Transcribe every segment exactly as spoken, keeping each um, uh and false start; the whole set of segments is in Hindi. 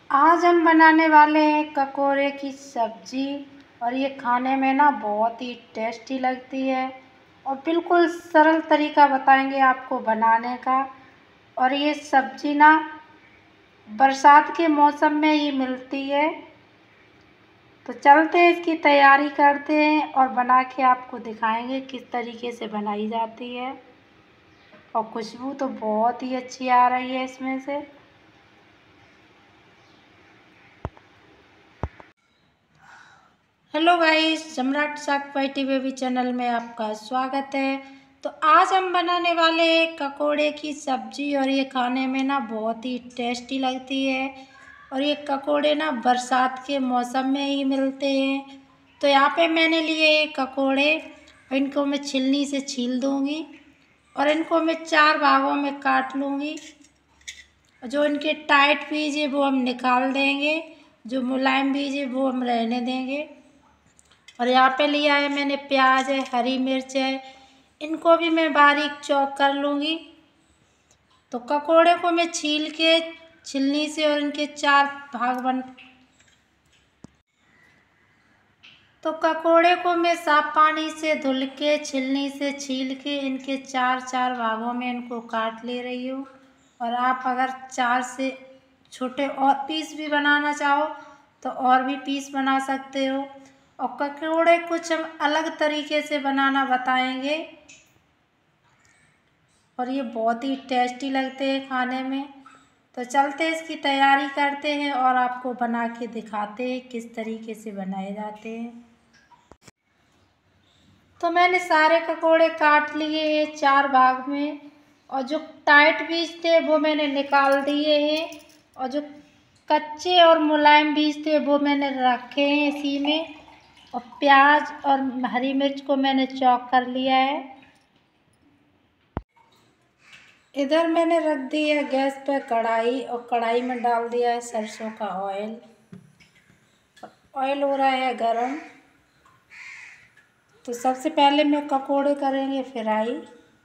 आज हम बनाने वाले हैं ककोड़े की सब्जी। और ये खाने में ना बहुत ही टेस्टी लगती है और बिल्कुल सरल तरीका बताएंगे आपको बनाने का। और ये सब्जी ना बरसात के मौसम में ही मिलती है। तो चलते हैं इसकी तैयारी करते हैं और बना के आपको दिखाएंगे किस तरीके से बनाई जाती है। और खुशबू तो बहुत ही अच्छी आ रही है इसमें से। हेलो गाइस, सम्राट सागपाई टी बेबी चैनल में आपका स्वागत है। तो आज हम बनाने वाले हैं ककोड़े की सब्जी और ये खाने में ना बहुत ही टेस्टी लगती है। और ये ककोड़े ना बरसात के मौसम में ही मिलते हैं। तो यहाँ पे मैंने लिए ये ककोड़े, इनको मैं छिलनी से छील दूँगी और इनको मैं चार भागों में काट लूँगी। जो इनके टाइट बीज है वो हम निकाल देंगे, जो मुलायम बीज है वो हम रहने देंगे। और यहाँ पे लिया है मैंने प्याज है, हरी मिर्च है, इनको भी मैं बारीक चॉप कर लूँगी। तो ककोड़े को मैं छील के छिलनी से और इनके चार भाग बन तो ककोड़े को मैं साफ पानी से धुल के छिलनी से छील के इनके चार चार भागों में इनको काट ले रही हूँ। और आप अगर चार से छोटे और पीस भी बनाना चाहो तो और भी पीस बना सकते हो। और ककोड़े कुछ हम अलग तरीके से बनाना बताएंगे और ये बहुत ही टेस्टी लगते हैं खाने में। तो चलते इसकी तैयारी करते हैं और आपको बना के दिखाते हैं किस तरीके से बनाए जाते हैं। तो मैंने सारे ककोड़े काट लिए हैं चार भाग में। और जो टाइट बीज थे वो मैंने निकाल दिए हैं और जो कच्चे और मुलायम बीज थे वो मैंने रखे हैं इसी में। और प्याज और हरी मिर्च को मैंने चॉप कर लिया है। इधर मैंने रख दी है गैस पे कढ़ाई और कढ़ाई में डाल दिया है सरसों का ऑयल। ऑयल हो रहा है गरम। तो सबसे पहले मैं ककोड़े करेंगे फ्राई।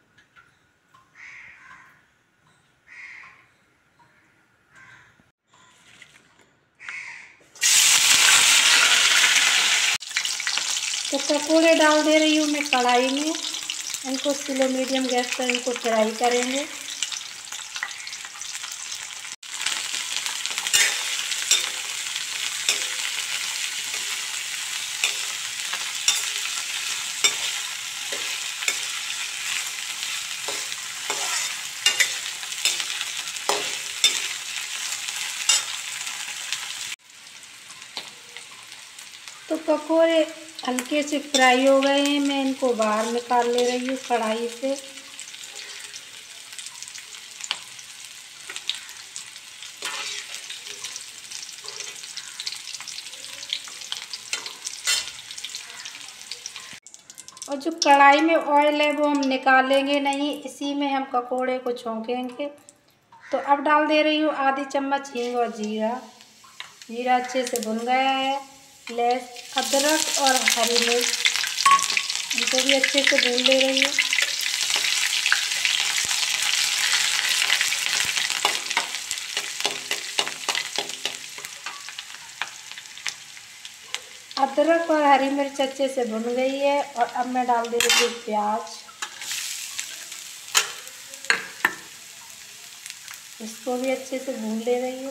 तो ककोड़े डाल दे रही हूँ मैं कढ़ाई में। इनको स्लो मीडियम गैस पर इनको फ्राई करेंगे। तो ककोड़े हल्के से फ्राई हो गए हैं, मैं इनको बाहर निकाल ले रही हूँ कढ़ाई से। और जो कढ़ाई में ऑयल है वो हम निकालेंगे नहीं, इसी में हम ककोड़े को छौंकेंगे। तो अब डाल दे रही हूँ आधी चम्मच हींग और जीरा। जीरा अच्छे से भुन गया है। लहसुन, अदरक और हरी मिर्च, इनको भी अच्छे से भून ले रही हूँ। अदरक और हरी मिर्च अच्छे से भुन गई है और अब मैं डाल दे रही हूँ प्याज। इसको भी अच्छे से भून ले रही हूँ।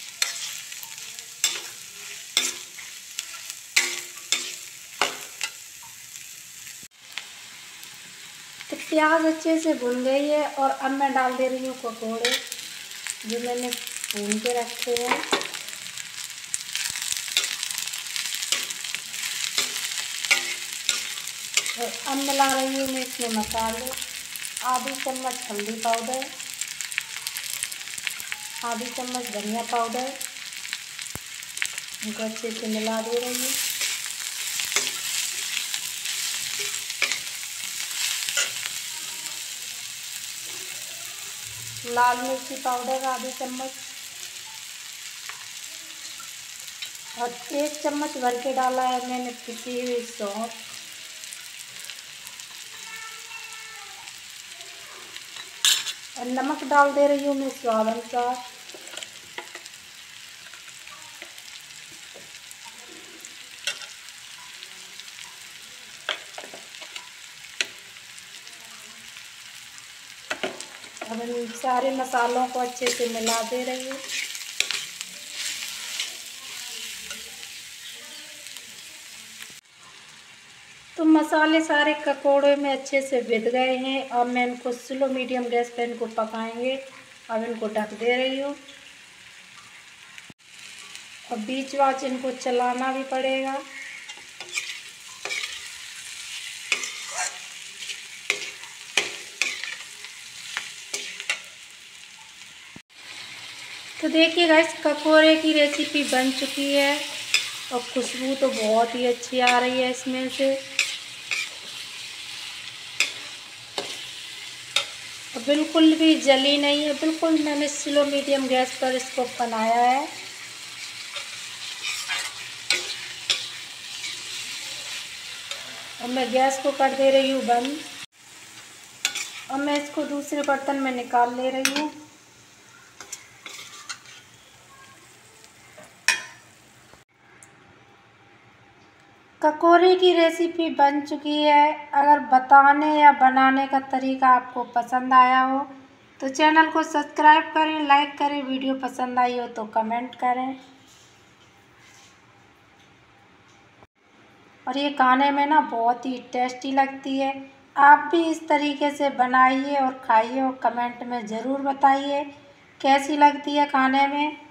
तो प्याज अच्छे से भुन गई है और अब मैं डाल दे रही हूँ ककोड़े जो मैंने भून के रखे हैं। और अब मिला रही हूँ मैं इसमें मसाले। आधी चम्मच हल्दी पाउडर, आधी चम्मच धनिया पाउडर, इनको अच्छे से मिला दे रही हूँ। लाल मिर्ची पाउडर आधी चम्मच और एक चम्मच भर के डाला है मैंने पिसी हुई सौंफ। और नमक डाल दे रही हूँ मैं स्वाद अनुसार। अब इन सारे मसालों को अच्छे से मिला दे रही हूँ। तो मसाले सारे ककोड़े में अच्छे से भिद गए हैं। अब मैं इनको स्लो मीडियम गैस पे इनको पकाएंगे। अब इनको ढक दे रही हूँ। और बीच बाच इनको चलाना भी पड़ेगा। तो देखिए गाइस, ककोड़े की रेसिपी बन चुकी है और खुशबू तो बहुत ही अच्छी आ रही है इसमें से। और बिल्कुल भी जली नहीं है, बिल्कुल मैंने स्लो मीडियम गैस पर इसको बनाया है। और मैं गैस को कर दे रही हूँ बंद। और मैं इसको दूसरे बर्तन में निकाल ले रही हूँ। ककोड़े की रेसिपी बन चुकी है। अगर बताने या बनाने का तरीका आपको पसंद आया हो तो चैनल को सब्सक्राइब करें, लाइक करें। वीडियो पसंद आई हो तो कमेंट करें। और ये खाने में ना बहुत ही टेस्टी लगती है। आप भी इस तरीके से बनाइए और खाइए और कमेंट में ज़रूर बताइए कैसी लगती है खाने में।